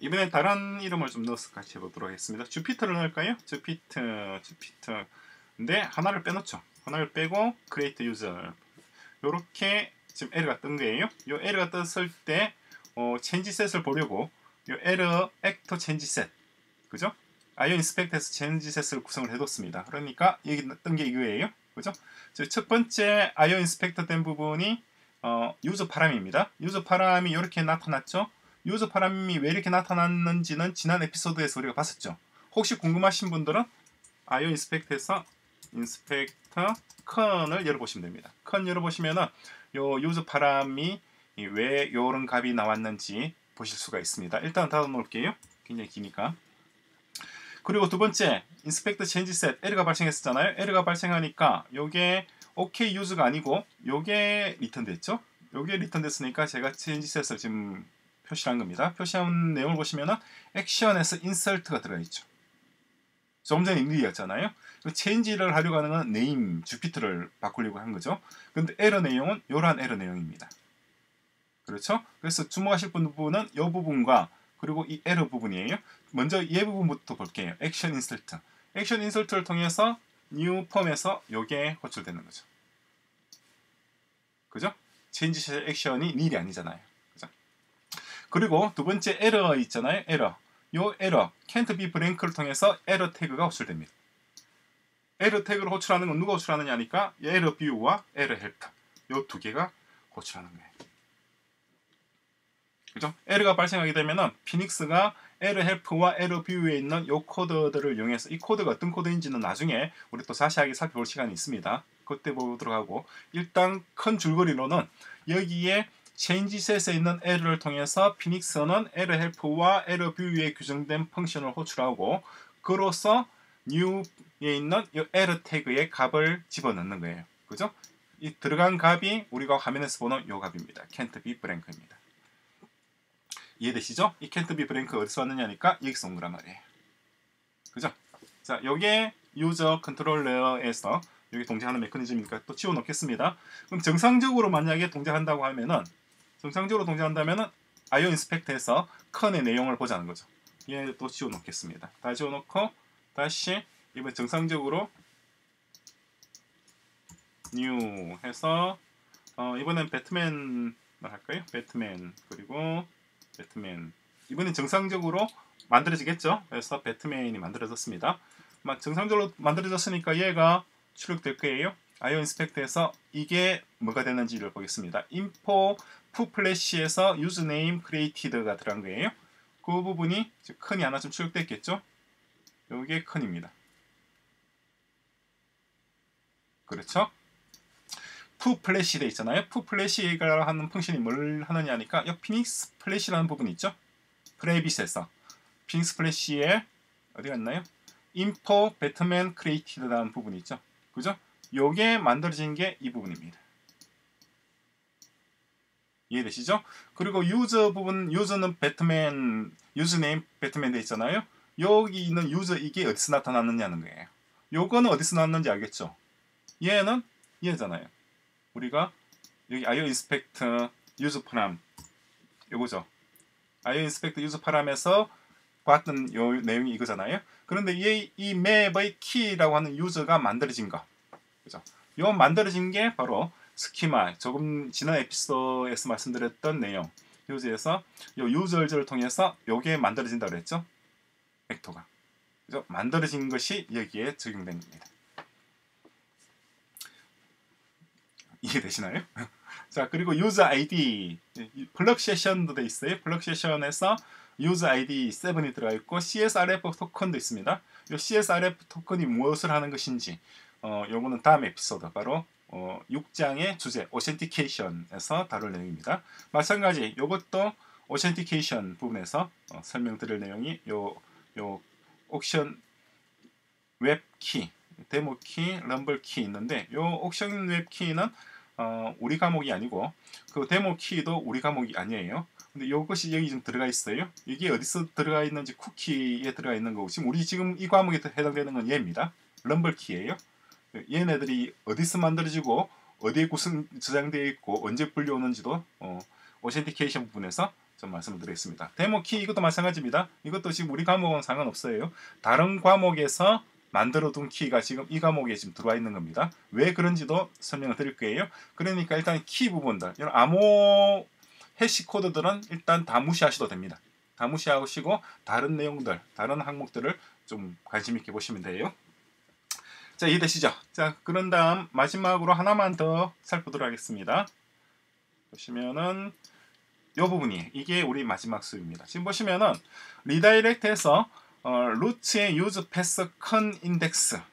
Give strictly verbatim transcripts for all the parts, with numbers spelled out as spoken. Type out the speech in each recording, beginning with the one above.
이번엔 다른 이름을 좀 넣어서 같이 해보도록 하겠습니다. 주피터를 넣을까요? 주피터, 주피터. 근데 하나를 빼놓죠. 하나를 빼고 create user. 요렇게 지금 에러가 뜬 거예요. 요 에러가 떴을 때 어, change set을 보려고 요 error actor change set. 그죠? 아이오 인스펙트에서 change set을 구성을 해뒀습니다. 그러니까 여기 뜬 게 이거예요. 그죠? 첫 번째 아이오 인스펙터 된 부분이 어, 유저 파람입니다. 유저 파람이 이렇게 나타났죠. 유저 파람이 왜 이렇게 나타났는지는 지난 에피소드에서 우리가 봤었죠. 혹시 궁금하신 분들은 아이오 인스펙트에서 인스펙터 컨을 열어보시면 됩니다. 컨 열어보시면은 요 유저 파람이 왜 이런 값이 나왔는지 보실 수가 있습니다. 일단 닫아 놓을게요. 굉장히 기니까. 그리고 두 번째 인스펙터 체인지 셋 에러가 발생했었잖아요. 에러가 발생하니까 요게 OK 유즈가 아니고 요게 리턴 됐죠. 요게 리턴 됐으니까 제가 체인지 셋을 지금 표시한 겁니다. 표시한 내용을 보시면은 액션에서 인설트가 들어가 있죠. 조금 전에 인리였잖아요. 체인지를 하려고 하는 건 네임 주피터를 바꾸려고 한 거죠. 근데 에러 내용은 요러한 에러 내용입니다. 그렇죠? 그래서 주목하실 부분은 이 부분과 그리고 이 에러 부분이에요. 먼저 이 부분부터 볼게요. 액션 인설트. 액션 인설트를 통해서 new 폼에서 요게 호출되는 거죠. 그죠? 체인지 액션이 닐이 아니잖아요. 그죠? 그리고 두 번째 에러 있잖아요. 에러. 요 에러 can't be blank를 통해서 에러 태그가 호출됩니다. 에러 태그를 호출하는 건 누가 호출하느냐니까 에러 뷰와 에러 헬프. 요 두 개가 호출하는 거예요. 그죠? 에러가 발생하게 되면은 피닉스가 에러 헬프와 에러 뷰에 있는 요 코드들을 이용해서 이 코드가 어떤 코드인지는 나중에 우리 또 자세하게 살펴볼 시간이 있습니다. 그때 보도록 하고 일단 큰 줄거리로는 여기에 체인지 셋에 있는 에러를 통해서 피닉스는 에러 헬프와 에러 뷰에 규정된 펑션을 호출하고 그로써 new에 있는 이 에러 태그의 값을 집어넣는 거예요. 그죠? 이 들어간 값이 우리가 화면에서 보는 요 값입니다. can't be blank입니다. 이해되시죠? 이 can't be blank 어디서 왔느냐니까 여기서 온 거란 말이에요. 그죠? 자, 요게 유저 컨트롤러에서 여기 동작하는 메커니즘이니까 또 치워 놓겠습니다. 그럼 정상적으로 만약에 동작한다고 하면은 정상적으로 동작한다면은 아이오 인스펙트에서 컨의 내용을 보자는 거죠. 얘 또 치워 놓겠습니다. 다 치워 놓고 다시 이번 정상적으로 new 해서 어, 이번엔 배트맨 할까요? 배트맨 그리고 배트맨 이번엔 정상적으로 만들어지겠죠. 그래서 배트맨이 만들어졌습니다. 정상적으로 만들어졌으니까 얘가 출력될 거예요. 아이오 인스펙트에서 이게 뭐가 되는지를 보겠습니다. info 푸플래시에서 유즈네임 크리에이티드가 들어간 거예요. 그 부분이 큰이 하나 좀 출력됐겠죠. 이게 큰입니다. 그렇죠? 푸플래시 돼 있잖아요. 푸플래시가 하는 펑션이 뭘 하느냐니까 이 피닉스 플래시라는 부분이 있죠. 프레빗에서 피닉스 플래시에 어디 갔나요? info 배트맨 크리에이티드라는 부분이 있죠. 그죠? 요게 만들어진 게 이 부분입니다. 이해되시죠? 그리고 유저 부분, 유저는 배트맨, 유저네임 배트맨 돼 있잖아요. 여기 있는 유저 이게 어디서 나타났느냐는 거예요. 요거는 어디서 나왔는지 알겠죠? 얘는 얘잖아요. 우리가 여기 아이오 인스펙트 유저 파람 요거죠. 아이오 인스펙트 유저 파람에서 봤던 요 내용이 이거잖아요. 그런데 이, 이 맵의 키라고 하는 유저가 만들어진 거. 그죠? 요 만들어진 게 바로 스키마, 조금 지난 에피소드에서 말씀드렸던 내용. 유저에서 요 유저를 통해서 요게 만들어진다고 그랬죠? 벡터가. 그죠? 만들어진 것이 여기에 적용된 겁니다. 이해되시나요? 자, 그리고 유저 아이디 플럭 세션도 돼 있어요. 플럭 세션에서 유저 아이디 칠이 들어가 있고 씨에스알에프 토큰도 있습니다. 이 씨에스알에프 토큰이 무엇을 하는 것인지 어, 요거는 다음 에피소드 바로 어, 육 장의 주제 오센티케이션에서 다룰 내용입니다. 마찬가지 요것도 오센티케이션 부분에서 어, 설명드릴 내용이 요, 요 옥션 웹키 데모키, 럼블키 있는데 요 옥션 웹키는 어, 우리 과목이 아니고 그 데모키도 우리 과목이 아니에요. 근데 이것이 여기 좀 들어가 있어요. 이게 어디서 들어가 있는지 쿠키에 들어가 있는 거고 지금 우리 지금 이 과목에 해당되는 건 얘입니다. 럼블키예요. 얘네들이 어디서 만들어지고 어디에 구성 저장되어 있고 언제 불려오는지도 어, 오센티케이션 부분에서 좀 말씀을 드리겠습니다. 데모 키 이것도 마찬가지입니다. 이것도 지금 우리 과목은 상관없어요. 다른 과목에서 만들어둔 키가 지금 이 과목에 지금 들어와 있는 겁니다. 왜 그런지도 설명을 드릴 거예요. 그러니까 일단 키 부분들, 이런 암호 해시 코드들은 일단 다 무시하셔도 됩니다. 다 무시하시고 다른 내용들, 다른 항목들을 좀 관심 있게 보시면 돼요. 자, 이해되시죠? 자, 그런 다음 마지막으로 하나만 더 살펴보도록 하겠습니다. 보시면은 이 부분이 이게 우리 마지막 수입니다. 지금 보시면은 리다이렉트에서 어, 루트의 유즈 패스 컨 인덱스로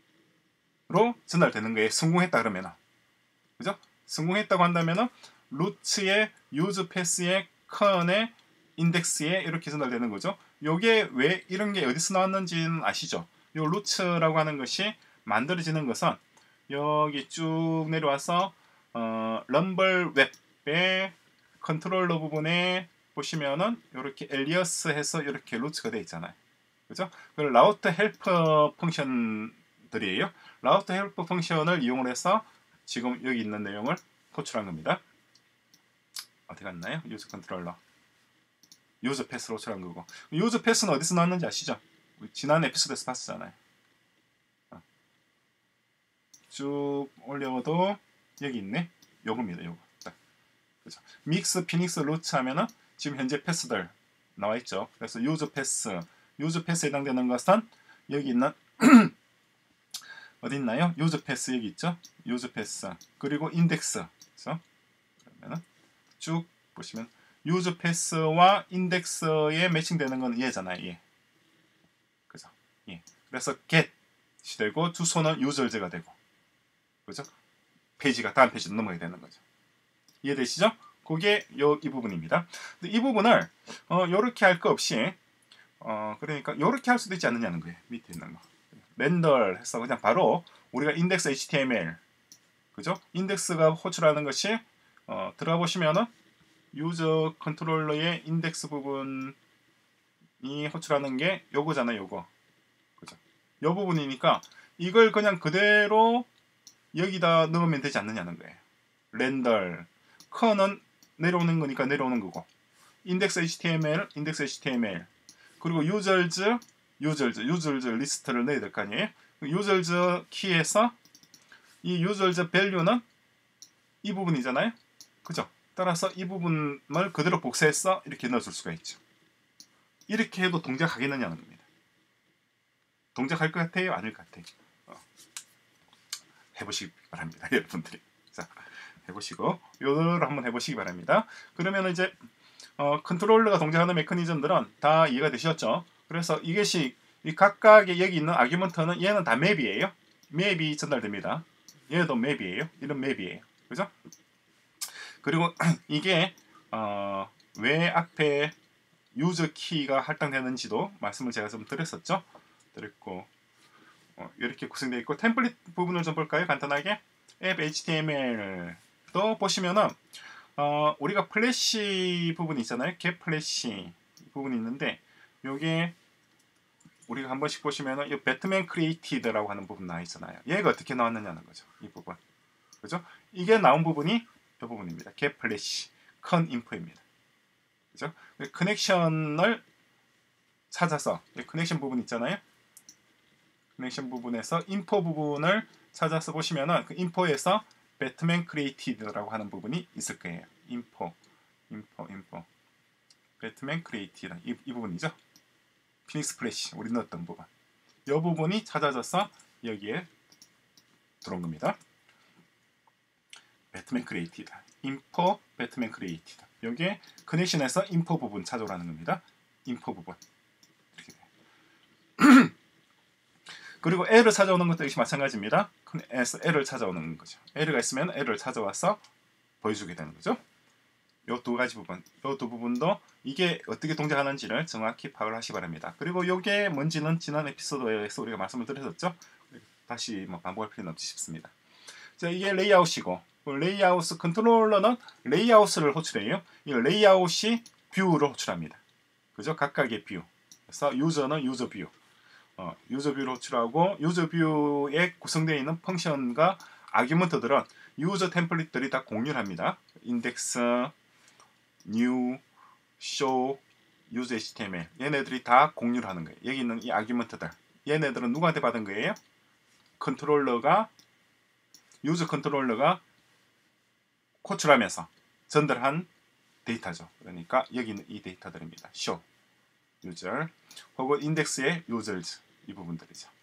전달되는 거예요. 성공했다 그러면은, 그죠? 성공했다고 한다면은 루트의 유즈 패스의 컨의 인덱스에 이렇게 전달되는 거죠. 요게 왜 이런 게 어디서 나왔는지는 아시죠? 요 루트라고 하는 것이 만들어지는 것은 여기 쭉 내려와서 어, 럼블 웹의 컨트롤러 부분에 보시면은 이렇게 엘리어스 해서 이렇게 루트가 되어 있잖아요. 그죠? 그 라우트 헬퍼 펑션들이에요. 라우트 헬퍼 펑션을 이용을 해서 지금 여기 있는 내용을 호출한 겁니다. 어디 갔나요? 유저 컨트롤러. 유저 패스로 호출한 거고. 유저 패스는 어디서 나왔는지 아시죠? 우리 지난 에피소드에서 봤었잖아요. 어. 쭉 올려도 여기 있네. 요겁니다. 요거. 딱. 그죠? 믹스 피닉스 루트 하면은 지금 현재 패스들 나와 있죠. 그래서 유저 패스, 유저 패스에 해당되는 것은 여기 있는 어디 있나요? 유저 패스 여기 있죠. 유저 패스 그리고 인덱스. 그래서 그러면은 쭉 보시면 유저 패스와 인덱스에 매칭되는 건 얘잖아요. 얘. 그죠? 예. 그래서 get이 되고 주소는 유저즈가 되고, 그죠? 페이지가 다음 페이지로 넘어가게 되는 거죠. 이해되시죠? 그게 요 이 부분입니다. 근데 이 부분을 어 요렇게 할 거 없이 어 그러니까 요렇게 할 수도 있지 않느냐는 거예요. 밑에 있는 거. 렌더 해서 그냥 바로 우리가 인덱스 에이치티엠엘, 그죠? 인덱스가 호출하는 것이 어 들어가 보시면은 유저 컨트롤러의 인덱스 부분이 호출하는 게 요거잖아요. 요거. 그죠? 요 부분이니까 이걸 그냥 그대로 여기다 넣으면 되지 않느냐는 거예요. 렌더 컨은 내려오는 거니까 내려오는 거고, 인덱스 에이치티엠엘, 인덱스 에이치티엠엘, 그리고 유저즈, 유저즈, 유저즈 리스트를 넣어야 될 거 아니에요. 유저즈 키에서 이 유저즈 밸류는 이 부분이잖아요. 그죠? 따라서 이 부분을 그대로 복사해서 이렇게 넣어줄 수가 있죠. 이렇게 해도 동작하겠느냐는 겁니다. 동작할 것 같아요? 아닐 것 같아요? 어. 해보시기 바랍니다. 여러분들이. 자, 해보시고 요거를 한번 해보시기 바랍니다. 그러면 이제 어, 컨트롤러가 동작하는 메커니즘들은 다 이해가 되셨죠? 그래서 이것이 이 각각의 여기 있는 아규먼트는 얘는 다 맵이에요. 맵이 전달됩니다. 얘도 맵이에요. 이런 맵이에요. 그죠? 그리고 이게 어, 왜 앞에 유저 키가 할당되는지도 말씀을 제가 좀 드렸었죠. 드렸고 어, 이렇게 구성되어 있고, 템플릿 부분을 좀 볼까요? 간단하게 앱 에이치티엠엘도 보시면은 어, 우리가 플래시 부분이 있잖아요. get 플래시 부분이 있는데 요게 우리가 한 번씩 보시면은 이 배트맨 크리에이티드라고 하는 부분 나와 있잖아요. 얘가 어떻게 나왔느냐는 거죠. 이 부분. 그죠? 이게 나온 부분이 이 부분입니다. get 플래시 컨 인포입니다. 그죠? 커넥션을 찾아서 커넥션 부분 있잖아요. 커넥션 부분에서 인포 부분을 찾아서 보시면은 그 인포에서 배트맨 크리에이티드라고 하는 부분이 있을 거예요. 인포, 인포, 인포. 배트맨 크리에이티드 이, 이 부분이죠. 피닉스 플래시 우리 넣었던 부분. 이 부분이 찾아져서 여기에 들어온 겁니다. 배트맨 크리에이티드, 인포, 배트맨 크리에이티드. 여기에 커넥션에서 인포 부분 찾아오라는 겁니다. 인포 부분. 이렇게 돼요. 그리고 L을 찾아오는 것도 역시 마찬가지입니다. L을 찾아오는 거죠. L가 있으면 L을 찾아와서 보여주게 되는 거죠. 이 두 가지 부분, 이 두 부분도 이게 어떻게 동작하는지를 정확히 파악을 하시기 바랍니다. 그리고 이게 뭔지는 지난 에피소드에서 우리가 말씀을 드렸었죠. 다시 뭐 반복할 필요는 없지 싶습니다. 자, 이게 레이아웃이고, 레이아웃 컨트롤러는 레이아웃을 호출해요. 이 레이아웃이 뷰를 호출합니다. 그죠? 각각의 뷰. 그래서 유저는 유저 뷰. 어, 유저 뷰를 호출하고, 유저 뷰에 구성되어 있는 펑션과 아규먼트들은 유저 템플릿들이 다 공유를 합니다. 인덱스, new, show, use 에이치티엠엘 얘네들이 다 공유를 하는 거예요. 여기 있는 이 아규먼트들 얘네들은 누구한테 받은 거예요? 컨트롤러가 유저 컨트롤러가 호출하면서 전달한 데이터죠. 그러니까 여기 있는 이 데이터들입니다. show, user 혹은 인덱스의 users 이 부분들이죠.